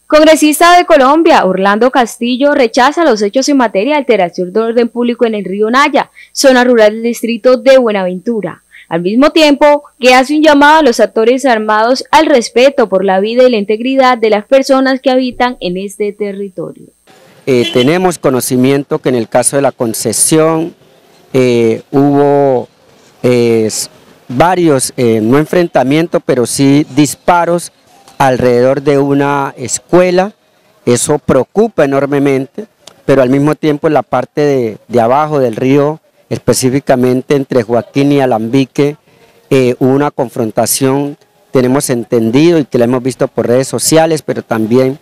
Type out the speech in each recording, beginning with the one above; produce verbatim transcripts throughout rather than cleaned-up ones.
Congresista de Colombia, Orlando Castillo, rechaza los hechos en materia de alteración de orden público en el río Naya, zona rural del distrito de Buenaventura. Al mismo tiempo que hace un llamado a los actores armados al respeto por la vida y la integridad de las personas que habitan en este territorio. Eh, tenemos conocimiento que en el caso de la concesión eh, hubo eh, varios, eh, no enfrentamientos, pero sí disparos alrededor de una escuela. Eso preocupa enormemente, pero al mismo tiempo en la parte de, de abajo del río, específicamente entre Joaquín y Alambique, eh, hubo una confrontación, tenemos entendido y que la hemos visto por redes sociales, pero también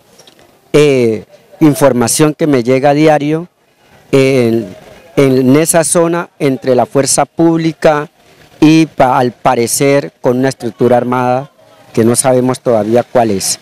eh, información que me llega a diario eh, en, en esa zona entre la fuerza pública y pa, al parecer con una estructura armada que no sabemos todavía cuál es.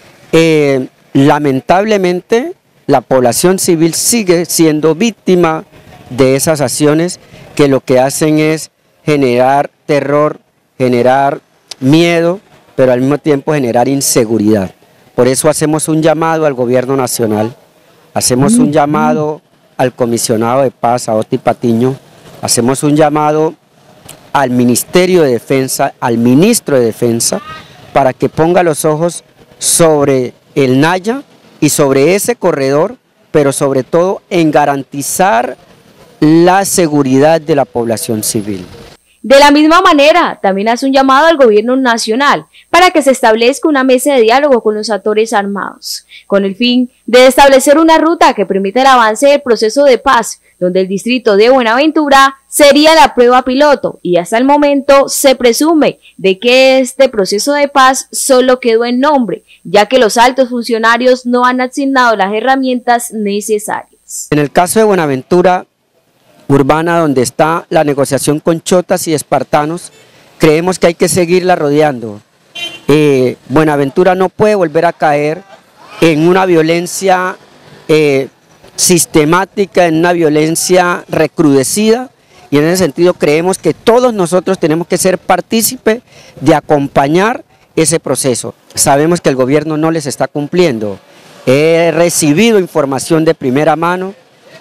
Eh, lamentablemente la población civil sigue siendo víctima de esas acciones que lo que hacen es generar terror, generar miedo, pero al mismo tiempo generar inseguridad. Por eso hacemos un llamado al gobierno nacional, hacemos un llamado al comisionado de paz, a Oti Patiño, hacemos un llamado al Ministerio de Defensa, al Ministro de Defensa, para que ponga los ojos sobre el Naya y sobre ese corredor, pero sobre todo en garantizar la seguridad de la población civil. De la misma manera, también hace un llamado al gobierno nacional para que se establezca una mesa de diálogo con los actores armados, con el fin de establecer una ruta que permita el avance del proceso de paz, donde el distrito de Buenaventura sería la prueba piloto y hasta el momento se presume de que este proceso de paz solo quedó en nombre, ya que los altos funcionarios no han asignado las herramientas necesarias. En el caso de Buenaventura Urbana, donde está la negociación con chotas y espartanos, creemos que hay que seguirla rodeando. Eh, Buenaventura no puede volver a caer en una violencia eh, sistemática, en una violencia recrudecida, y en ese sentido creemos que todos nosotros tenemos que ser partícipes de acompañar ese proceso. Sabemos que el gobierno no les está cumpliendo. He recibido información de primera mano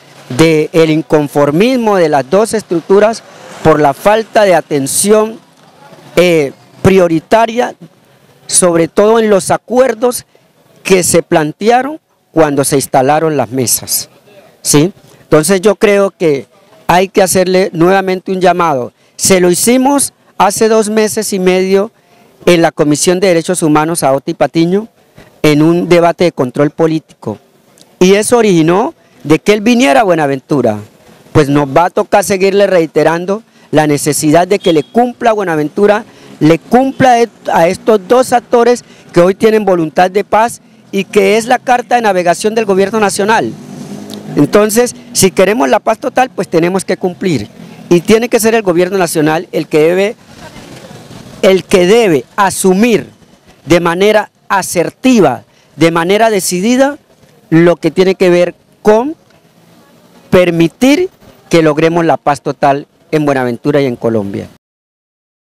del inconformismo de las dos estructuras por la falta de atención eh, prioritaria, sobre todo en los acuerdos que se plantearon cuando se instalaron las mesas, ¿sí? Entonces yo creo que hay que hacerle nuevamente un llamado. Se lo hicimos hace dos meses y medio en la Comisión de Derechos Humanos a Oti Patiño en un debate de control político, y eso originó de que él viniera a Buenaventura. Pues nos va a tocar seguirle reiterando la necesidad de que le cumpla a Buenaventura, le cumpla a estos dos actores que hoy tienen voluntad de paz y que es la carta de navegación del gobierno nacional. Entonces, si queremos la paz total, pues tenemos que cumplir, y tiene que ser el gobierno nacional el que debe, el que debe asumir de manera asertiva, de manera decidida, lo que tiene que ver con permitir que logremos la paz total en Buenaventura y en Colombia.